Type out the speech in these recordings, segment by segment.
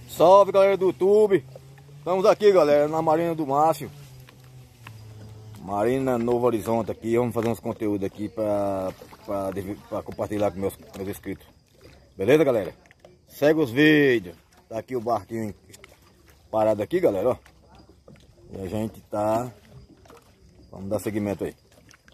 Salve, galera do YouTube. Estamos aqui, galera, na Marina do Márcio, Marina Novo Horizonte aqui. Vamos fazer uns conteúdos aqui para compartilhar com meus inscritos. Beleza, galera? Segue os vídeos. Tá aqui o barquinho parado aqui, galera, ó. E a gente tá... Vamos dar seguimento aí.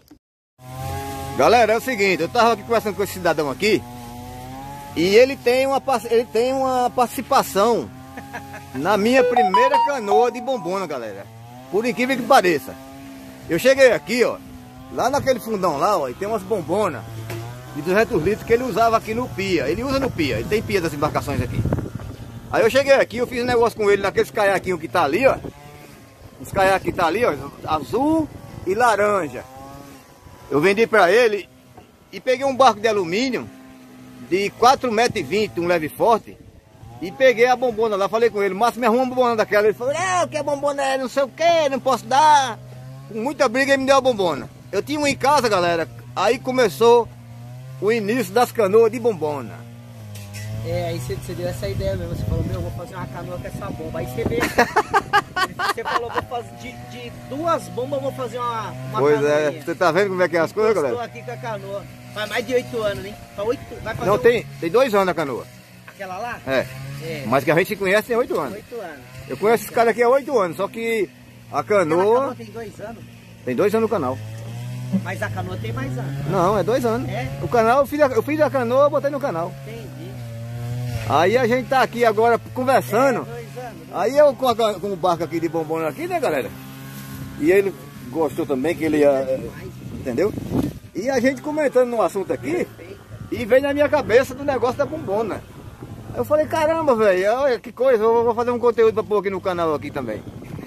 Galera, é o seguinte, eu tava aqui conversando com esse cidadão aqui. E ele tem uma participação na minha primeira canoa de bombona, galera. Por incrível que pareça. Eu cheguei aqui, ó. Lá naquele fundão lá, ó. E tem umas bombonas de 200 litros que ele usava aqui no pia. Ele usa no pia. Ele tem pia das embarcações aqui. Aí eu cheguei aqui, eu fiz um negócio com ele naqueles caiaquinhos que tá ali, ó. Os caiaques que tá ali, ó. Azul e laranja. Eu vendi pra ele e peguei um barco de alumínio de 4,20 m, um leve forte, e peguei a bombona lá. Falei com ele: Márcio, me arruma uma bombona daquela. Ele falou: não, que a bombona é não sei o que, não posso dar. Com muita briga ele me deu a bombona. Eu tinha uma em casa, galera. Aí começou o início das canoas de bombona. É, aí você deu essa ideia mesmo. Você falou: meu, vou fazer uma canoa com essa bomba. Aí você veio. Você falou: vou fazer de duas bombas, eu vou fazer uma pois canoinha. É, você tá vendo como é que é as coisas, galera? Estou aqui com a canoa. Faz mais de 8 anos, né? Vai fazer não, tem 2 anos a canoa. Aquela lá? É. Mas que a gente se conhece tem 8 anos. 8 anos. Eu conheço esse cara aqui há 8 anos, só que a canoa... tem 2 anos? Tem 2 anos no canal. Mas a canoa tem mais anos. Não, é 2 anos. É? O canal, eu fiz a canoa, botei no canal. Entendi. Aí a gente tá aqui agora conversando. 2 anos. Aí eu com o barco aqui de bombona aqui, né, galera? E ele gostou também, que ele ia... Entendeu? E a gente comentando no assunto aqui, e veio na minha cabeça do negócio da bombona. Eu falei: caramba, velho, olha que coisa, eu vou fazer um conteúdo pra pôr aqui no canal aqui também.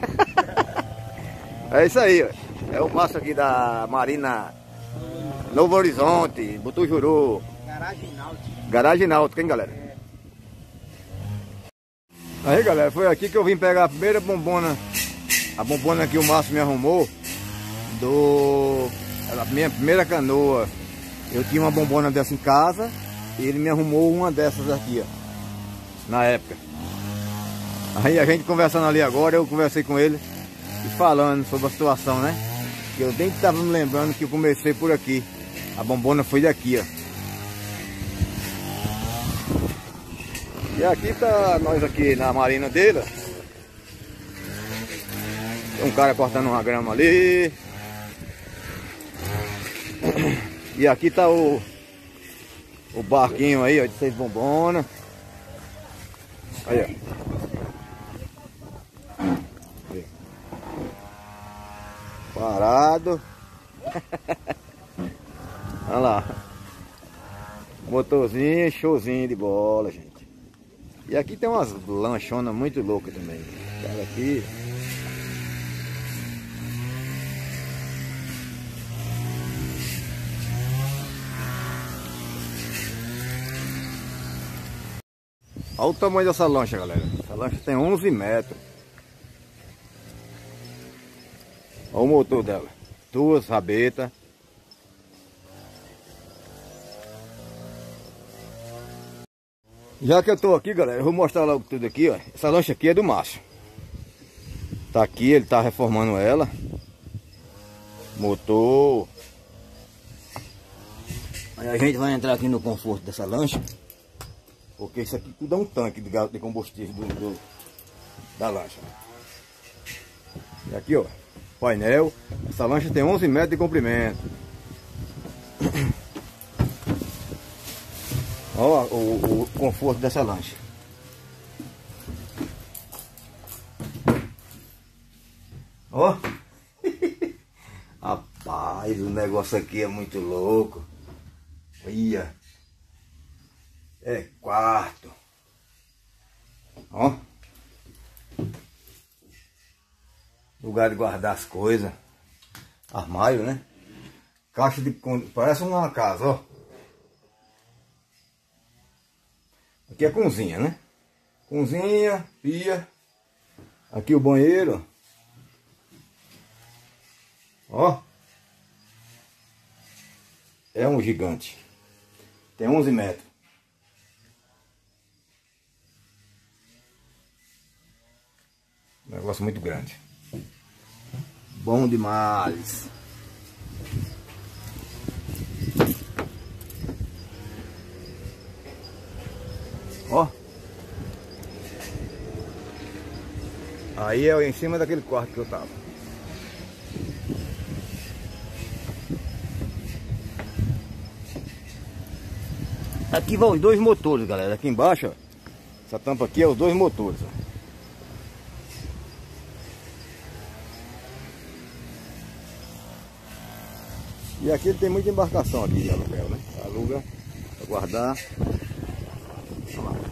É isso aí, ó. É o Márcio aqui da Marina Novo Horizonte, Butujuru. Garagem náutica. Garagem náutica, hein, galera? Aí, galera, foi aqui que eu vim pegar a primeira bombona. A bombona que o Márcio me arrumou a minha primeira canoa. Eu tinha uma bombona dessa em casa e ele me arrumou uma dessas aqui, ó, na época. Aí a gente conversando ali agora, eu conversei com ele e falando sobre a situação, né? Que eu nem estava me lembrando que eu comecei por aqui. A bombona foi daqui, ó. E aqui tá nós aqui na marina dele, ó. Tem um cara cortando uma grama ali. E aqui tá o barquinho aí, ó, de 6 bombonas. Aí, ó. Parado. Olha lá. Motorzinho, showzinho de bola, gente. E aqui tem umas lanchonas muito loucas também. Cara aqui. Olha o tamanho dessa lancha, galera. Essa lancha tem 11 metros. Olha o motor dela. 2 rabetas. Já que eu tô aqui, galera, eu vou mostrar logo tudo aqui, ó. Essa lancha aqui é do Márcio. Tá aqui, ele tá reformando ela. Motor. Aí a gente vai entrar aqui no conforto dessa lancha. Porque isso aqui tudo é um tanque de combustível da lancha. E aqui, ó, painel. Essa lancha tem 11 metros de comprimento. Ó o conforto dessa lancha. Ó. Rapaz, o negócio aqui é muito louco. Olha. É quarto. Ó. Lugar de guardar as coisas. Armário, né? Caixa de... Parece uma casa, ó. Aqui é cozinha, né? Cozinha, pia. Aqui o banheiro. Ó. É um gigante. Tem 11 metros. Negócio muito grande. Bom demais. Ó. Aí é em cima daquele quarto que eu tava. Aqui vão os dois motores, galera. Aqui embaixo, ó. Essa tampa aqui é os dois motores, ó. E aqui tem muita embarcação aqui de aluguel, né? Aluga para guardar. Olha lá.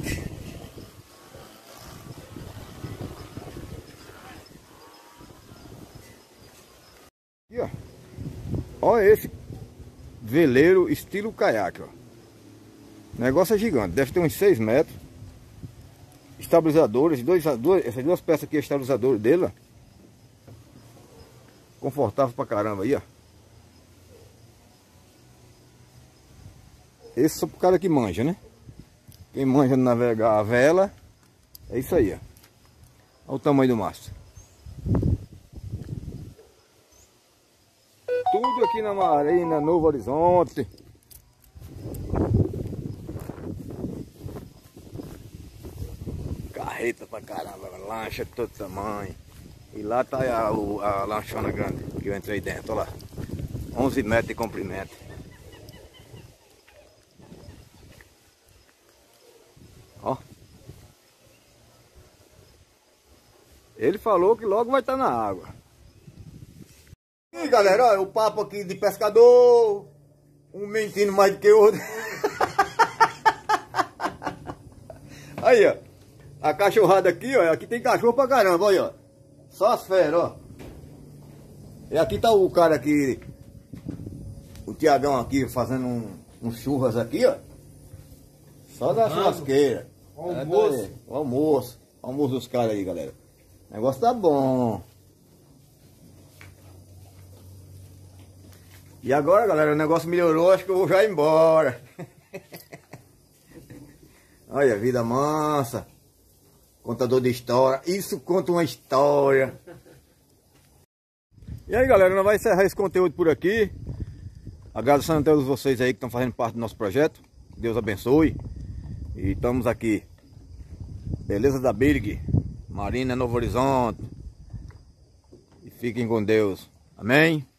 Aqui, ó. Olha esse veleiro estilo caiaque, ó. O negócio é gigante, deve ter uns 6 metros. Estabilizadores, essas duas peças aqui, estabilizadores dele, ó. Confortável pra caramba aí, ó. Esse só pro cara que manja, né? Quem manja navegar a vela, é isso aí, ó. Olha o tamanho do mastro. Tudo aqui na Marina, Novo Horizonte. Carreta pra caramba, lancha de todo tamanho. E lá tá a lanchona grande que eu entrei dentro, olha lá. 11 metros de comprimento. Ó. Ele falou que logo vai estar na água. E aí, galera, ó, o papo aqui de pescador. Um mentindo mais do que o outro. Aí, ó. A cachorrada aqui, ó. Aqui tem cachorro pra caramba, olha, ó. Só as feras, ó. E aqui tá o cara aqui. O Tiagão aqui fazendo uns churras aqui, ó. Só da churrasqueira. Almoço. O almoço. Almoço dos caras aí, galera. O negócio tá bom. E agora, galera, o negócio melhorou. Acho que eu vou já ir embora. Olha, vida mansa. Contador de história. Isso conta uma história. E aí, galera, nós vamos encerrar esse conteúdo por aqui. Agradecendo a todos vocês aí que estão fazendo parte do nosso projeto. Deus abençoe. E estamos aqui. Beleza da Birg, Marina, Novo Horizonte. E fiquem com Deus. Amém?